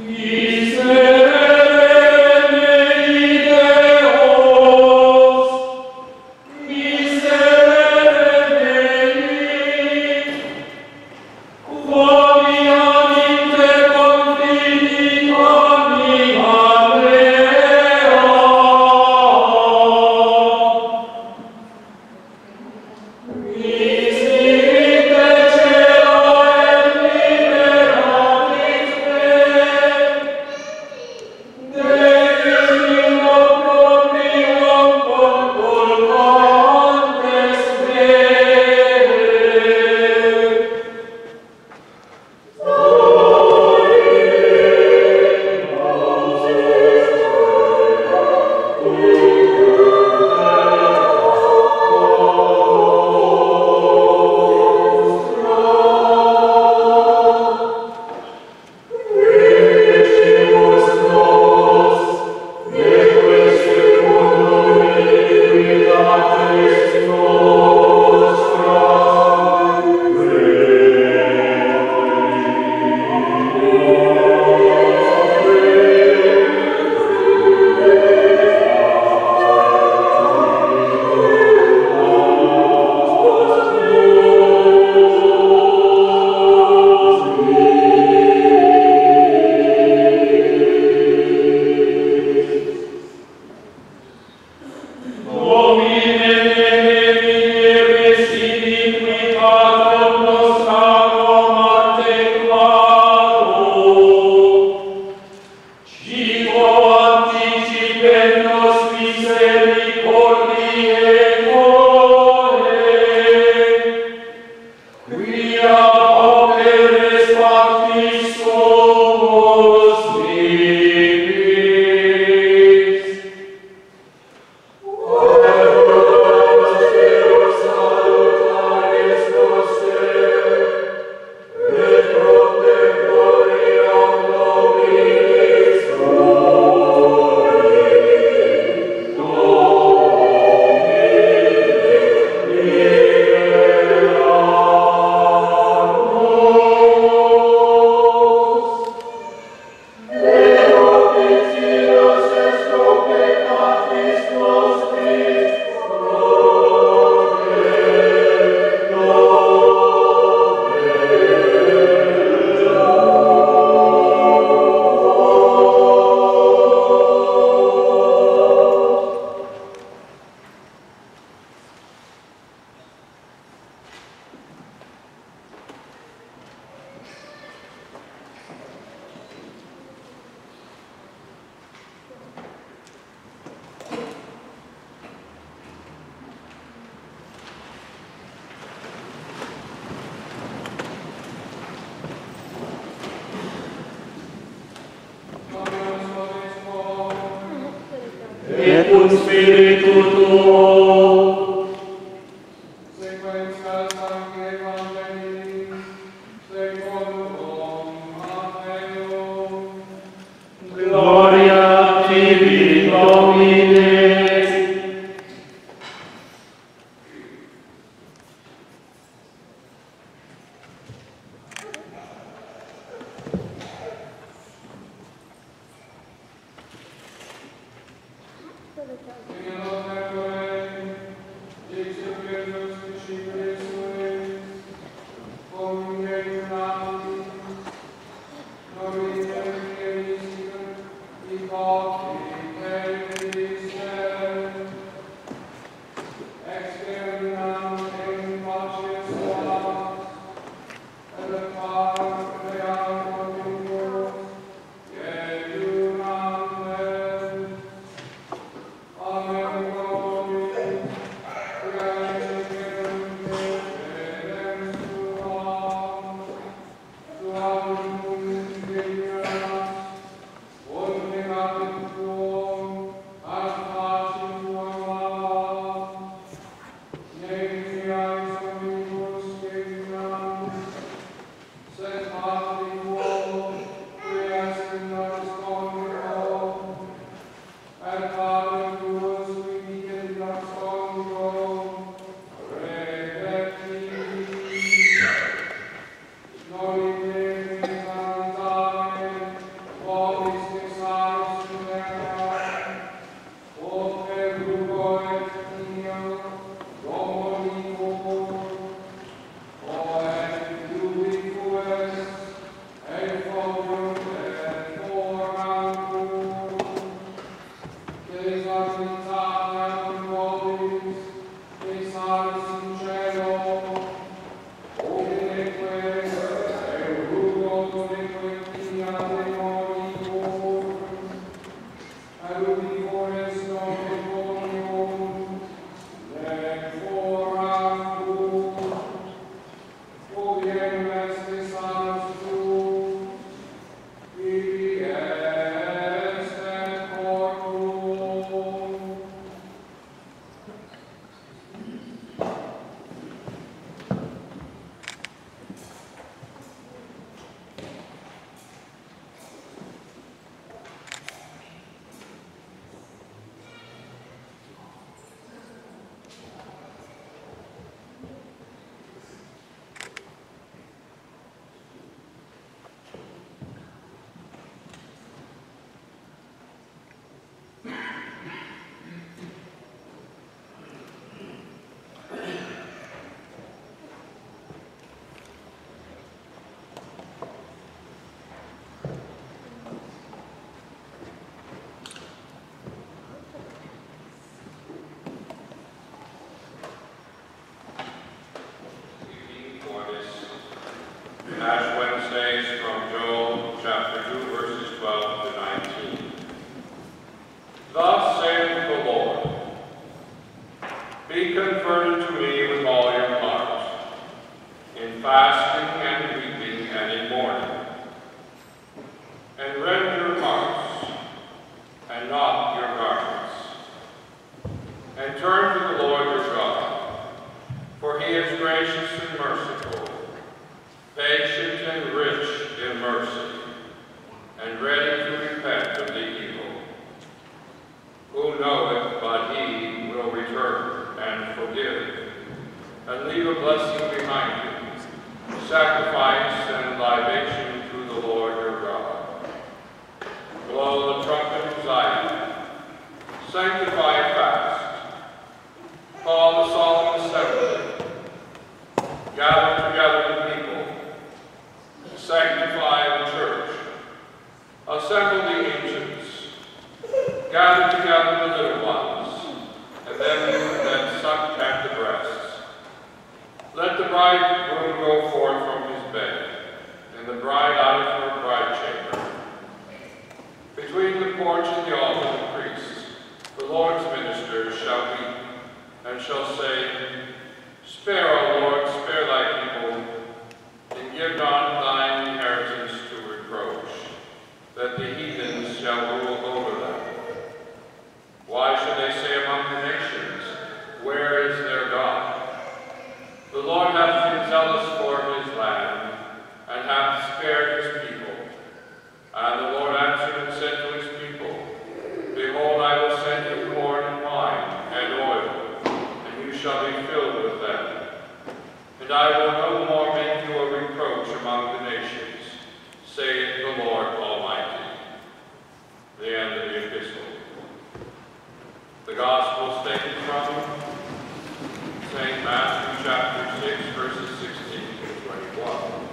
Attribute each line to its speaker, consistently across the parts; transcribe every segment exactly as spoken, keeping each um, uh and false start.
Speaker 1: et cum Spiritu tuo.
Speaker 2: Sequenza Sancti Evangelii, secundum Mateo.
Speaker 1: Gloria a tibi, Domine.
Speaker 3: Ash Wednesdays from Joel chapter two, verses twelve to nineteen. Thus saith the Lord, be converted to me with all your heart, in fasting and weeping and in mourning, and rend your hearts, and not your garments, and turn to the Lord your God, for he is gracious and merciful, patient and rich in mercy, and ready to repent of the evil. Who knoweth but he will return and forgive, and leave a blessing behind him, sacrifice and libation to the Lord your God. Blow the trumpet of Zion, sanctify a fast, call the solemn assembly, gather together the people, sanctify the church, assemble the ancients, gather together the little ones, and them that suck at the breasts. Let the bridegroom go forth from his bed, and the bride out of her bride chamber. Between the porch and the altar of the priests, the Lord's ministers shall weep, and shall say, spare, O Lord, spare thy people, and give not thine inheritance to reproach, that the heathens shall rule over them. Why should they say among the nations, where is their God? The Lord hath been zealous for his land, and hath spared his people. And the Lord answered and said to his people, behold, I will send you corn and wine and oil, and you shall be filled with them. And I will no more make you a reproach among the nations, saith the Lord Almighty. The end of the epistle. The Gospel stated from Saint Matthew chapter six, verses sixteen to twenty-one.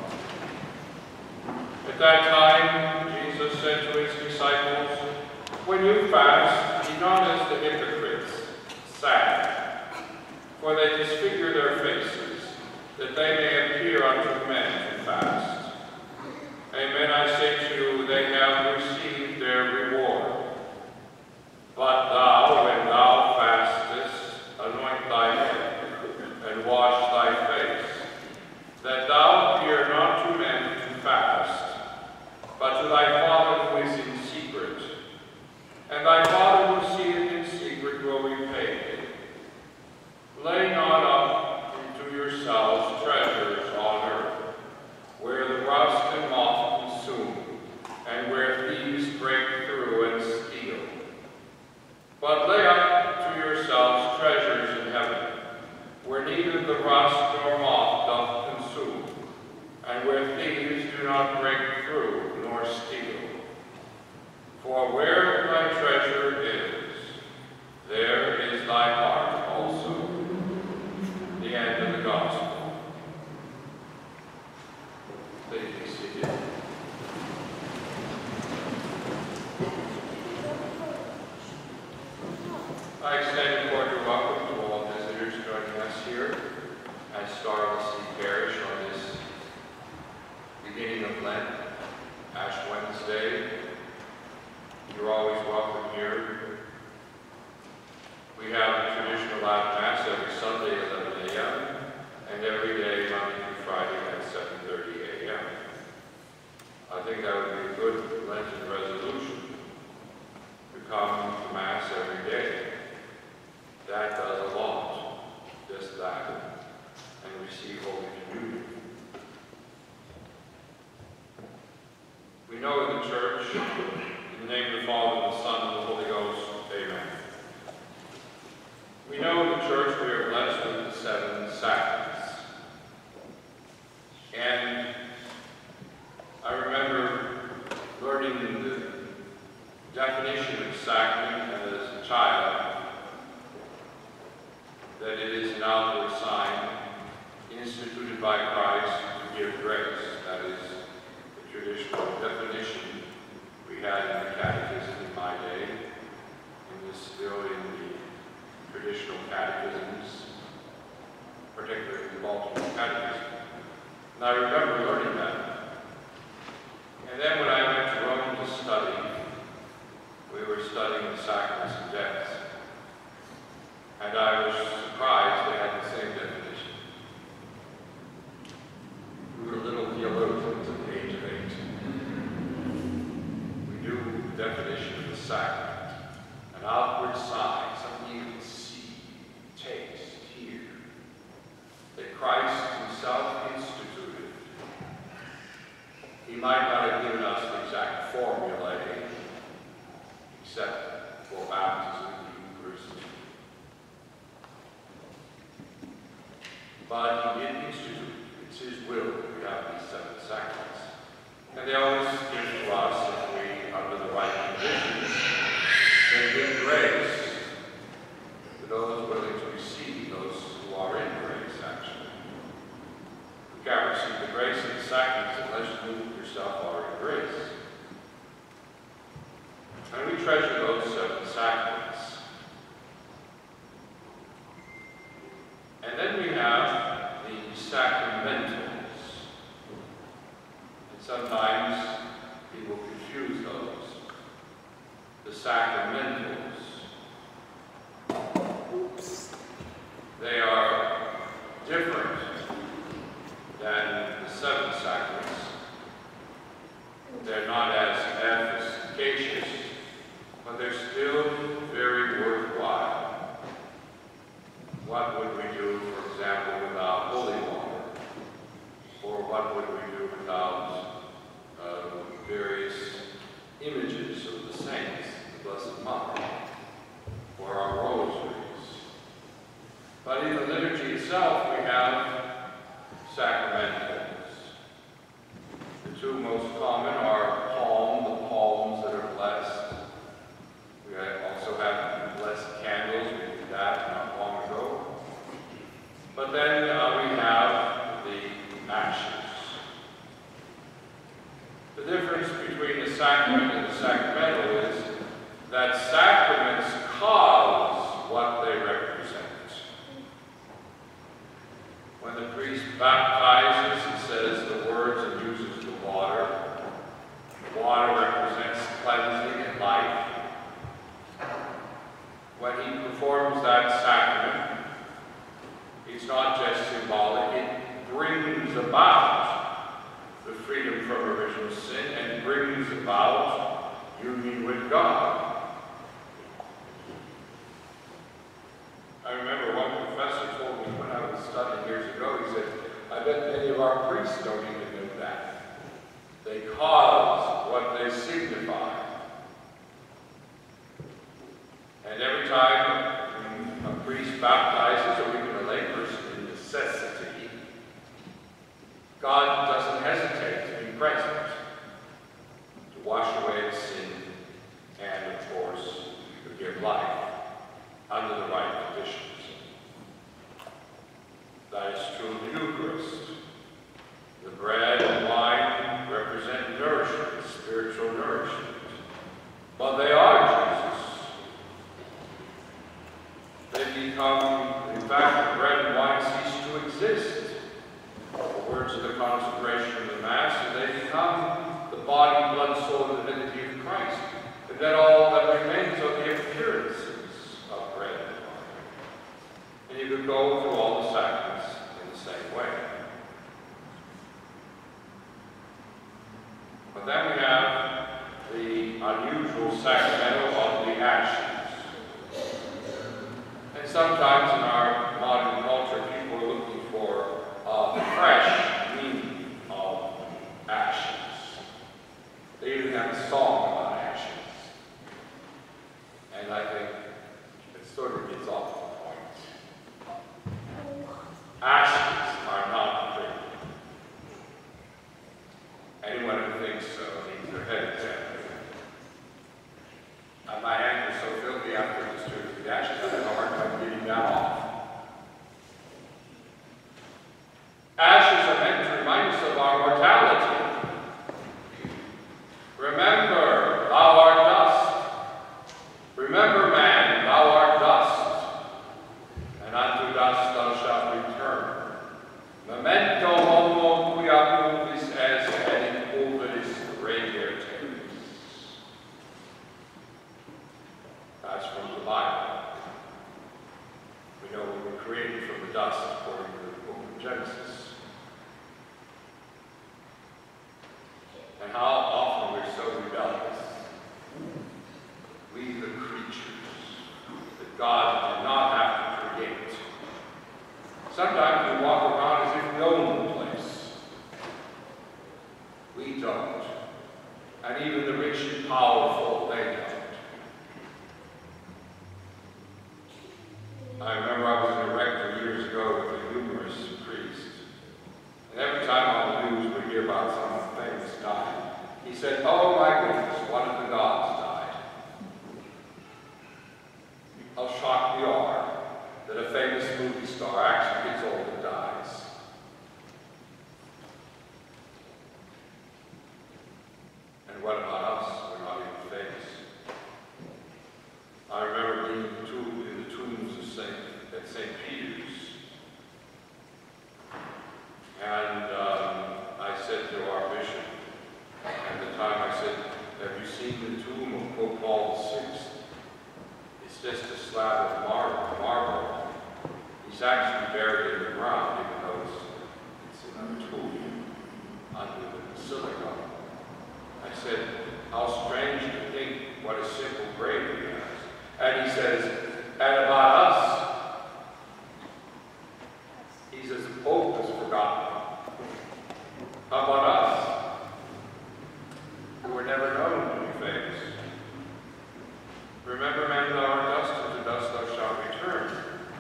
Speaker 3: At that time, Jesus said to his disciples, when you fast, be not as the hypocrites, sad, for they disfigure their faces, that they may appear unto men to fast. Amen, I say to you, they have received their reward. But thou, when thou fastest, anoint thy head, and wash thy face, that thou appear not to men to fast, but to thy Father who is in secret. And thy Father who seeth in secret will repay thee. Lay not up into yourselves treasures on earth, where the rust and moth consume, and where thieves break through and steal. But lay up to yourselves treasures in heaven, where neither the rust nor moth doth consume, and where thieves do not break through nor steal. For where thy treasure is, there is thy heart also. The end of the Gospel. Please be seated. I extend a cordial welcome to all visitors joining us here at Star of the Sea Parish on this beginning of Lent, Ash Wednesday. You're always welcome here. We have the traditional Latin Mass every Sunday at eleven a m and every day Monday through Friday at seven thirty a m I think that would be a good Lenten resolution to come to Mass every day. That does a lot, just that, and receive Holy Communion. We know in the Church, in the name of the Father, and the Son, and the Holy Ghost, amen. We know in the Church we are blessed with the seven sacraments. And I remember learning the definition of sacrament as a child, that it is an outward sign instituted by Christ to give grace. That is the traditional definition we had in the catechism in my day, and is still in the traditional catechisms, particularly the Baltimore Catechism. And I remember learning that. might not have given us the exact formulae, except for baptism in the Eucharist. But he did institute, it's his will that we have these seven sacraments. And they always give to us, if we, under the right conditions, they give grace to those willing to receive, those who are in grace, actually. You can't receive the grace of the sacraments unless you yourself are in grace. And we treasure those seven sacraments. And then we have the sacramentals. And sometimes people confuse those. The sacramentals. Oops. They are different than the seven sacraments. They're not as efficacious, but they're still very worthwhile. What would we do, for example, without holy water? Or what would we do without uh, various images of the saints, the Blessed Mother, or our rosaries? But in the liturgy itself, we have sacramentals. The two most common are palm, the palms that are blessed. We also have blessed candles. We did that not long ago. But then uh, we have the ashes. The difference between the sacrament and the sacramental is that sacraments cause what they represent. When the priest baptizes, he says the words and uses the water. The water represents cleansing and life. When he performs that sacrament, it's not just symbolic, it brings about the freedom from original sin and brings about union with God. I remember one professor told me when I was studying years ago, he said, I bet many of our priests don't even know that. They cause what they signify. And every time a priest baptizes, or even a layperson in necessity, God doesn't hesitate to be present, to wash away the sin, and of course, to give life under the right conditions. That is true of the Eucharist. The bread and wine represent nourishment, spiritual nourishment. But they are Jesus. They become, in fact, the bread and wine cease to exist. The words of the consecration of the Mass, and they become the body, blood, soul, and divinity of Christ. And then all that remains are the appearances of bread and wine. And you could go through all the sacraments in the same way. But then we have the unusual sacramental of the ashes. And sometimes in our modern culture, people are looking for a fresh meaning of ashes. They even have a song about ashes. And I think it sort of gets off the point. Ashes are not clean. Anyone who thinks so needs their head examined. Uh, my hands are so filthy after this trip to the ashes, I have a hard time getting that off. don't. And even the rich and powerful, they don't. I remember I was in a rector years ago with a humorous priest. And every time on the news we hear about someone famous dying, he said, oh my goodness, one of the gods died. How shocked we are that a famous movie star actually gets old and dies. And what about us? We're not even famous. I remember being in the, tomb, in the tombs of Saint at Saint Peter's. And um, I said to our bishop, at the time I said, have you seen the tomb of Pope Paul the Sixth? It's just a slab of marble. marble. He's actually buried in the ground, even though it's, it's in a tomb under the basilica. I said, how strange to think what a simple grave he has. And he says, and about us, he says, the Pope has forgotten. How about us? Who were never known to be famous. Remember, man, thou art dust, and to dust thou shalt return.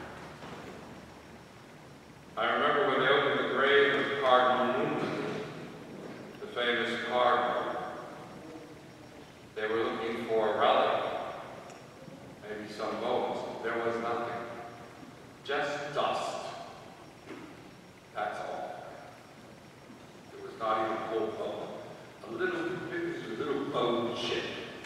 Speaker 3: I remember when they opened the grave of Cardinal Newman, the famous cardinal. They were looking for a relic, maybe some bones. There was nothing. Just dust. That's all. It was not even full bone. A little, it was a little bone chip.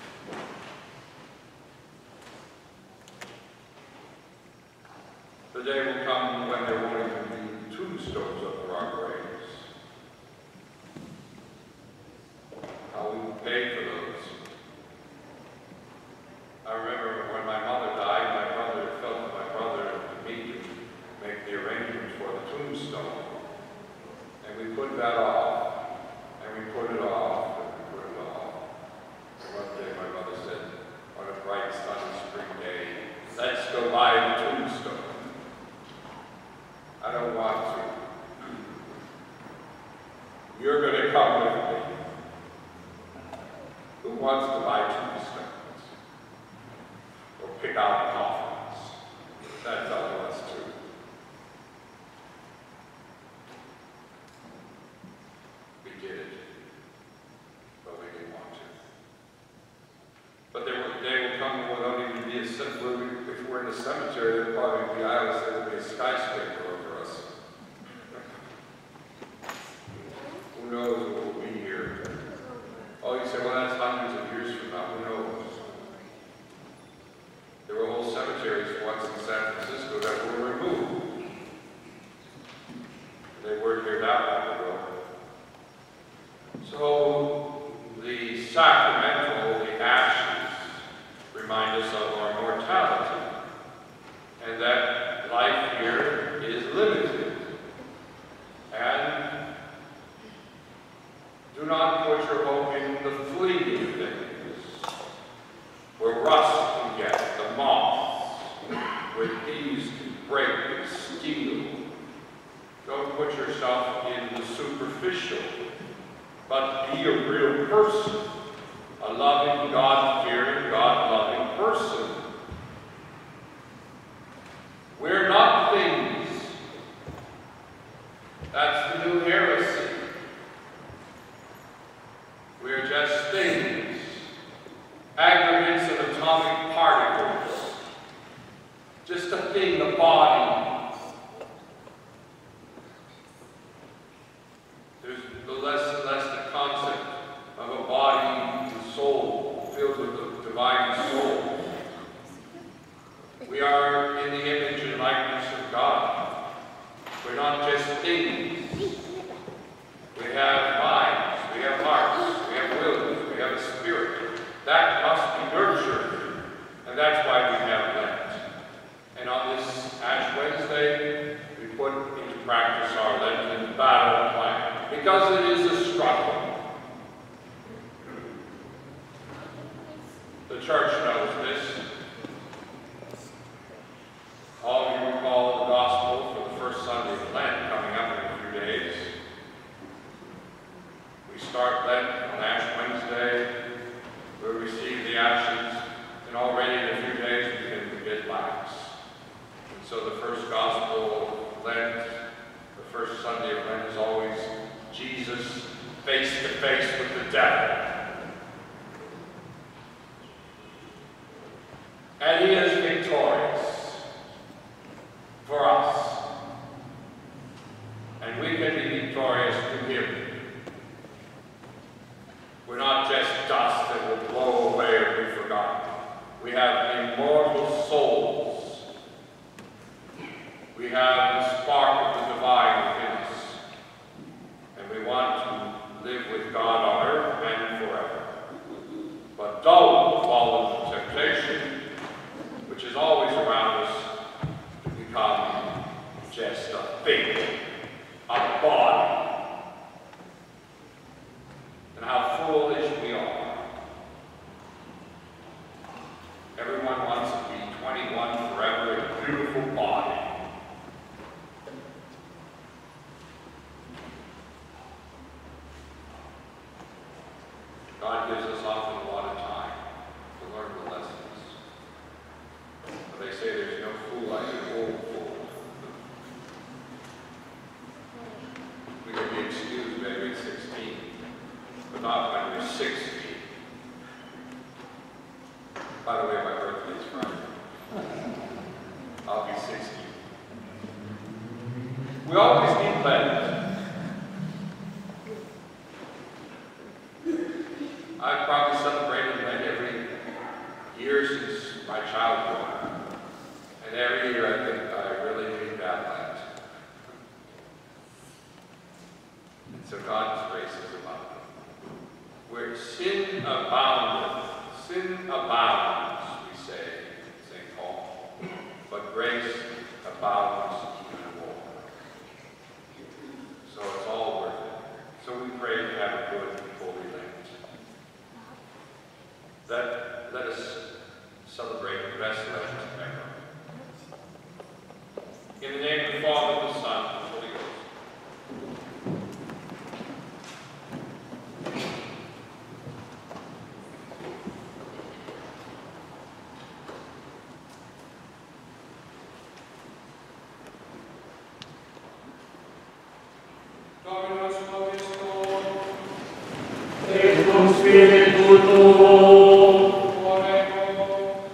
Speaker 3: The day will come when there won't even be tombstones over our graves. How we will pay for those. I remember when my mother died, my brother felt my brother and me to make the arrangements for the tombstone. And we put that off, and we put it off, and we put it off. And one day my mother said, on a bright sunny spring day, let's go buy the tombstone. I don't want to. You're going to come with me. Who wants to buy tombstones? Or pick out coffins? That's up to us too. We did it, but we didn't want to. But there will, a day will come when there'll even be a, if we're in the cemetery, there'll probably be, I always say there'll be a skyscraper over us. Who knows what will be here? Oh, you say, well, that's hundreds of years from now. Who knows? There were whole cemeteries once in San Francisco that were removed. They weren't here that long ago. So the sacramental, the ashes, remind us of our mortality, and that life here is limited. And do not put your hope in the fleeting things, where rust can get, the moths, where thieves can break and steal. Don't put yourself in the superficial, but be a real person, a loving, God-fearing, God-loving person. We're not things. That's the new heresy. We're just things, aggregates of atomic particles, just a thing, a body. There's the less and less the concept of a body and soul filled We start Lent on Ash Wednesday. We'll receive the ashes, and already in a few days we begin to get Mass. And so the first Gospel of Lent, the first Sunday of Lent, is always Jesus face to face with the devil. And he is victorious for us. And we can be victorious through him. We're not just dust that will blow away or be forgotten. We have immortal souls. We have the spark of the divine within us. And we want to live with God on earth and forever. But don't fall into temptation, which is always around us, to become just a thing, a body. And how foolish we are. Everyone wants to be twenty-one forever in a beautiful body. God gives us often a lot of time to learn the lessons. But they say there's no fool like an old fool. We can be excused maybe at sixteen, but not when we're sixty. By the way, my birthday is Friday. I'll be sixty. We always need Lent. I've probably celebrated Lent every year since my childhood. And every year I think I really need that Lent. And so God's grace is abundant. Where sin aboundeth, sin abounds, we say, Saint Paul. But grace abounds even more. So it's all worth it. So we pray to have a good and holy Lent. That let us celebrate the best Lent ever. In the name of the Father, the Son, and the Holy Ghost.
Speaker 2: Dominus vobiscum,
Speaker 1: Et cum spiritu tuo.
Speaker 2: oremos.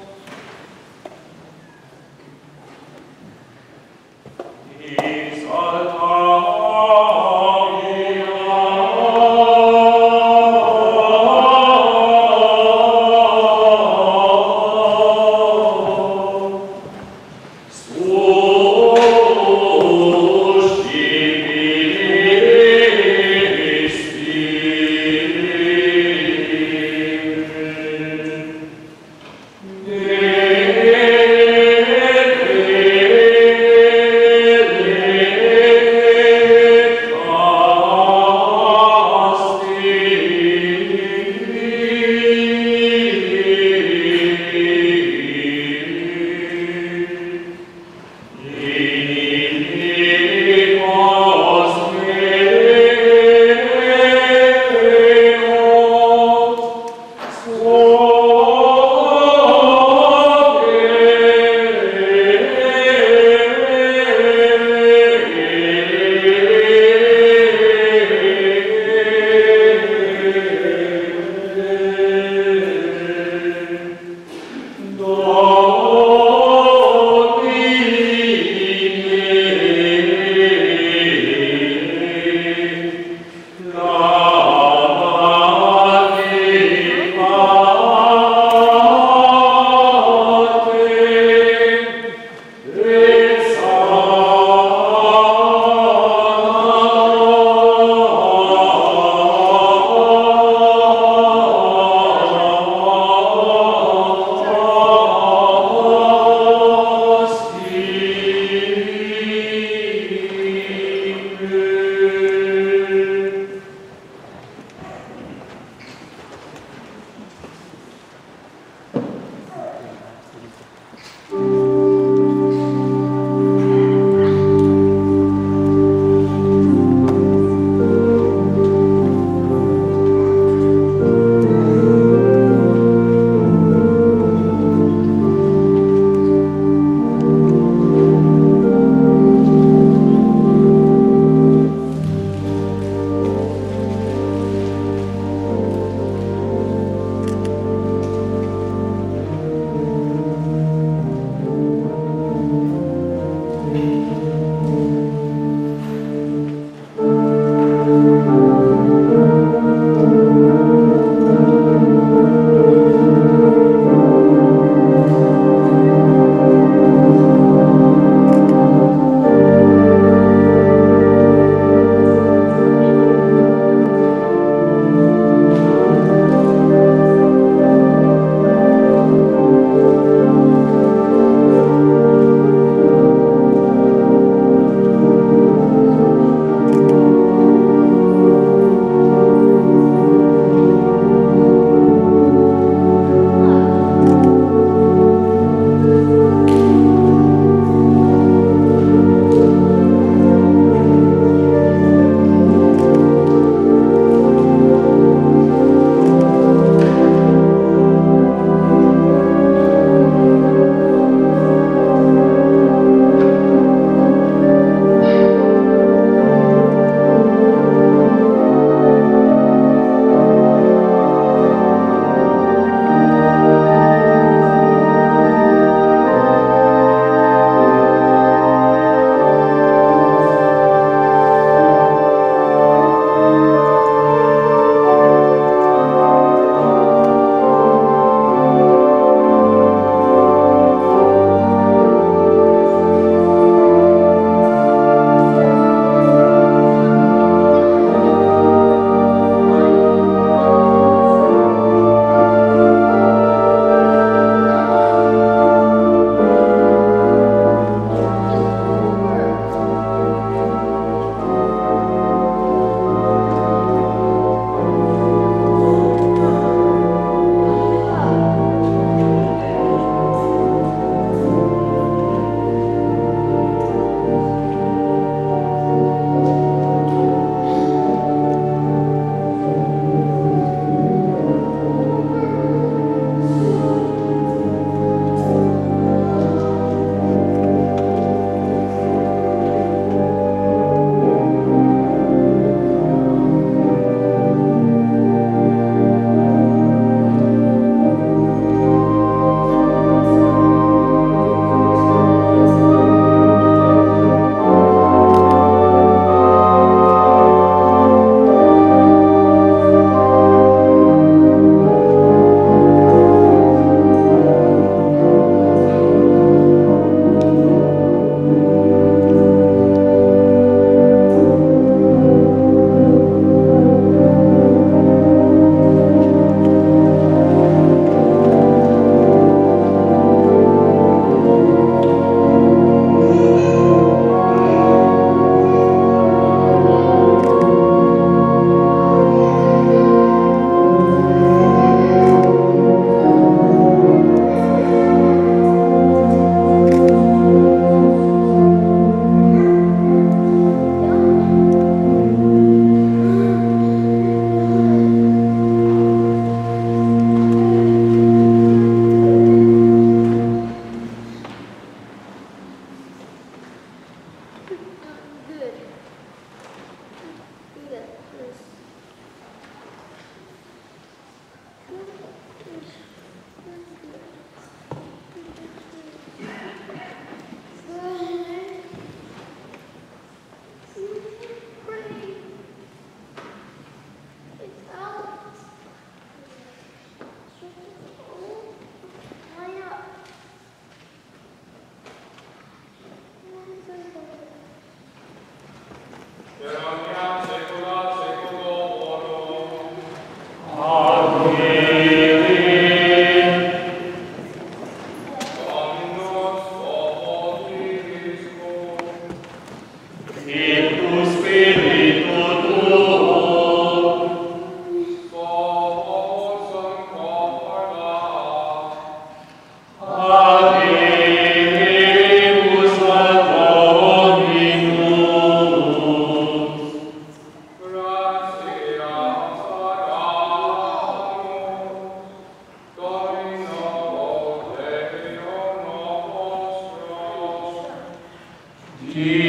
Speaker 1: Spirit.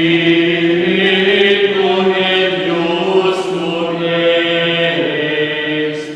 Speaker 1: Spiritum et justum est.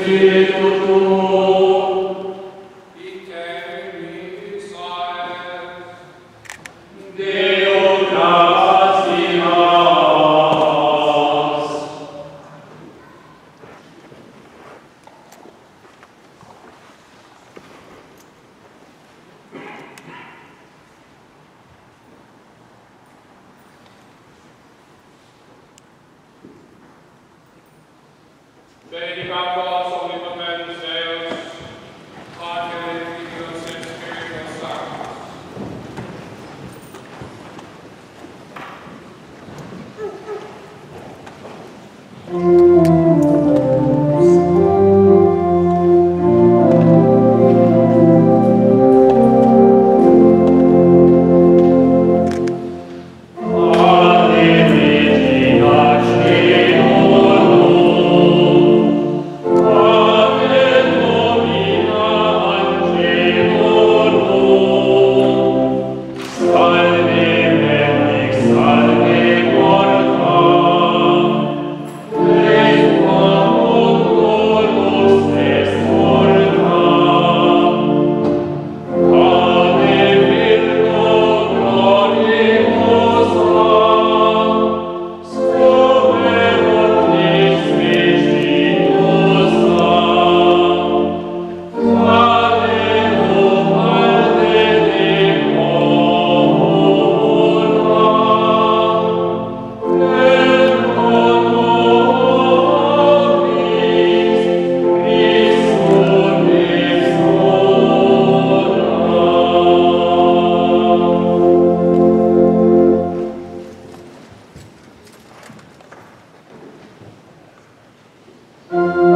Speaker 4: Thank you.